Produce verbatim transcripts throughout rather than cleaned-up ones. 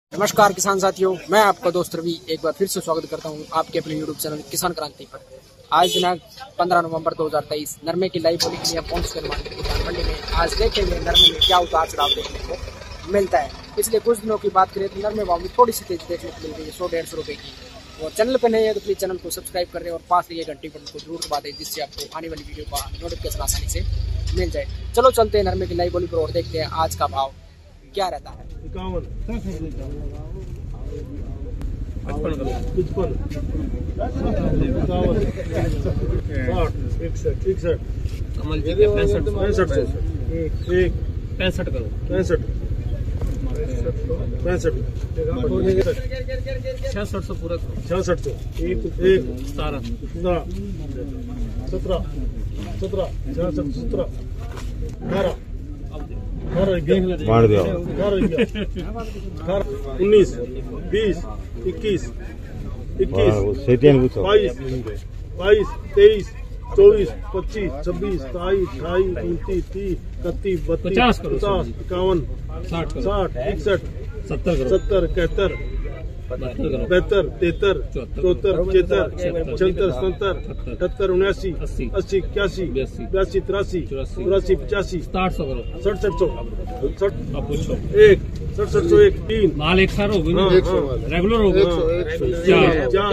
नमस्कार किसान साथियों, मैं आपका दोस्त रवि एक बार फिर से स्वागत करता हूं आपके अपने यूट्यूब चैनल किसान क्रांति पर। आज दिनांक पंद्रह नवंबर दो हज़ार तेईस नरमे की लाइव बोली के लिए पहुंच कर मार्केट किसान मंडी में आज देखेंगे नरमे में क्या उतार चढ़ाव देखने को मिलता है। पिछले कुछ दिनों की बात करें तो नरमे भाव में थोड़ी सी तेजी देखने को मिल रही है, सौ डेढ़ सौ रुपये की। और चैनल पर नहीं है तो प्लीज चैनल को सब्सक्राइब करें और पास लगे घंटी बटन को जरूर दबा दें, जिससे आपको आने वाली वीडियो का नोटिफिकेशन आसानी से मिल जाए। चलो चलते हैं नरमे की लाइव बोली पर और देखते हैं आज का भाव क्या रहता है। पचपन पचपन इकसठ इकसठ कमल जी का पैंसठ पैंसठ एक पैंसठ करो पैंसठ पैंसठ छियासठ सौ पूरा करो छियासठ सौ एक एक सतारह सत्रह सत्रह छियासठ सत्रह अठारह उन्नीस बीस इक्कीस इक्कीस बाईस बाईस तेईस चौबीस पच्चीस छब्बीस सताईस अठाईस उनतीस तीस इकतीस बत्तीस पचास पचास इक्यावन साठ साठ इकसठ सत्तर सत्तर इकहत्तर बहत्तर तिहत्तर चौहत्तर पचहत्तर छहत्तर सत्तर अठहत्तर उन्यासी अस्सी अस्सी इक्यासी बयासी बयासी तिरासी चौरासी पचासी साठ सौ करो सड़सठ सौ सठ अब पूछो एक सड़सठ सौ एक तीन माल एक सार होगी ना, हाँ, हाँ। रेगुलर होगी चार चार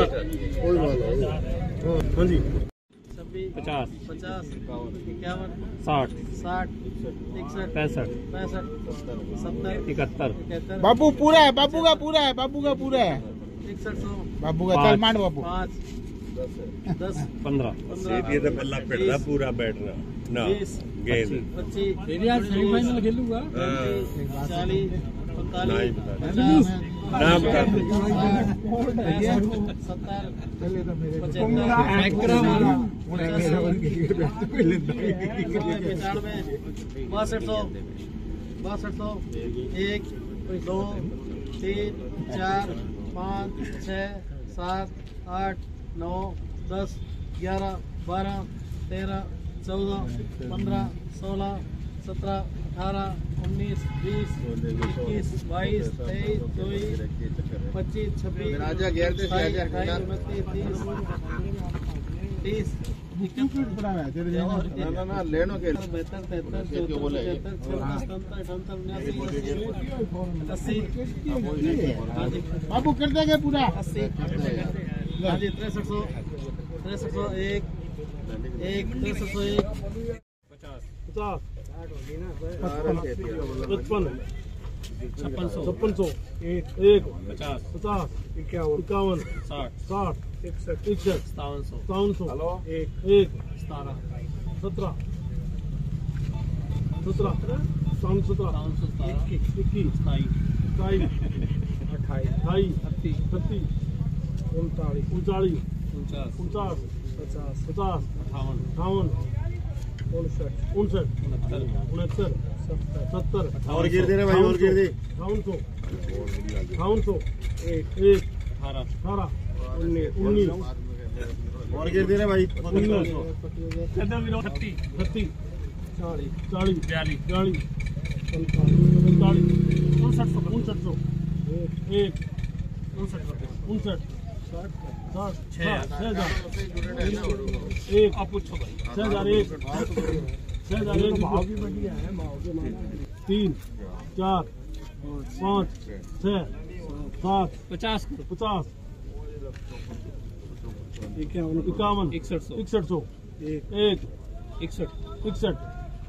हाँ जी पचास पचास इक्यावन साठ साठ इकसठ पैंसठ पैंसठ सत्तर इकहत्तर इकहत्तर बाबू पूरा है, बाबू का पूरा है, बाबू का पूरा है, इकसठ सौ बाबू का पाँच। चल मान बाबू पाँच दस पंद्रह पंद्रह पूरा बैठ रहा ना बीस गेंद पच्चीस सेमीफाइनल खेलूंगा चालीस पैंतालीस नहीं पचास नाम बता सत्तर पचानवे बासठ सौ बासठ सौ एक दो तीन चार पाँच छः सात आठ नौ दस ग्यारह बारह तेरह चौदह पंद्रह सोलह सत्रह अठारह उन्नीस बीस इक्कीस बाईस तेईस चौबीस पच्चीस छब्बीस सत्ताईस अट्ठाईस उनतीस तीस तीस ना ना लेनो के बहत्तर तिहत्तर चौहत्तर तिहत्तर चौहत्तर सत्तर अठहत्तर उन्यासी अस्सी हाँ जी बाबू कर देंगे पूरा। अस्सी हाँ जी तिरसठ सौ तिरसठ सौ एक एक तिरसठ सौ एक पचास पचपन छप्पन सौ छप्पन सौ एक एक पचास पचास इक्यावन इक्यावन साठ साठ इकसठ इकसठ सत्तावन सौ सतावन सौ एक एक सतारह सत्रह सत्रह सतावन सत्रह सत्तावन सौ सतारह इक्कीस सताईस बाईस अट्ठाईस अट्ठाईस छत्तीस छत्तीस उनतालीस उनचालीस उनचास उनचास पचास पचास अट्ठावन अठावन उनसठ उनसठ उनहत्तर उनहत्तर सत्तर और गिर दे रहे भाई, और गिर दे। अठावन सौ अठावन सौ एक एक अठारह अठारह उन्नीस उन्नीस और गिर दे रहे भाई। छत्तीस छत्तीस चालीस चालीस बयालीस बयालीस पैंतालीस उनसठ सौ उनसठ सौ एक एक उनसठ उनसठ साठ छः हजार एक अब पूछो भाई छः हजार एक छः हजार एक भाव भी बढ़िया है। तीन चार पाँच छः सात पचास पचास इक्यावन इक्यावन इकसठ सौ इकसठ सौ एक इकसठ इकसठ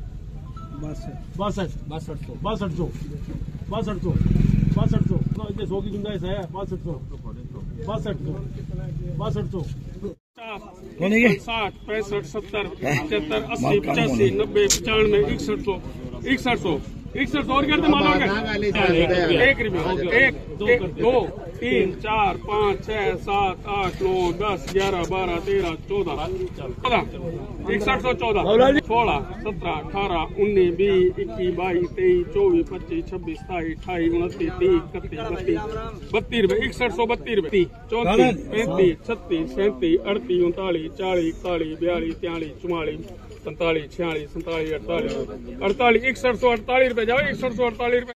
बासठ बासठ सौ बासठ सौ बासठ सौ बासठ सौ इतने सौ की गुंजाइश है। बासठ सौ बासठ सौ बासठ सौ साठ पैंसठ सत्तर पचहत्तर अस्सी पचासी नब्बे पचानवे इकसठ सौ इकसठ सौ इकसठ सौ और करते मालूम एक रुपये एक दो तीन चार पाँच छः सात आठ नौ दस ग्यारह बारह तेरह चौदह चौदह इकसठ सौ चौदह सोलह सत्रह अठारह उन्नीस बीस इक्कीस बाईस तेईस चौबीस पच्चीस छब्बीस सताईस अट्ठाईस उनतीस तीस इकतीस बत्तीस बत्तीस रुपये इकसठ सौ बत्तीस रुपये चौंतीस पैंतीस छत्तीस सैंतीस अड़तीस उनतालीस चालीस इकतालीस बयालीस तियालीस चुम्मालीस पैंतालीस छियालीस सैंतालीस अड़तालीस अड़तालीस इकसठ सौ अड़तालीस रुपये जाओ इकसठ सौ अड़तालीस रुपये।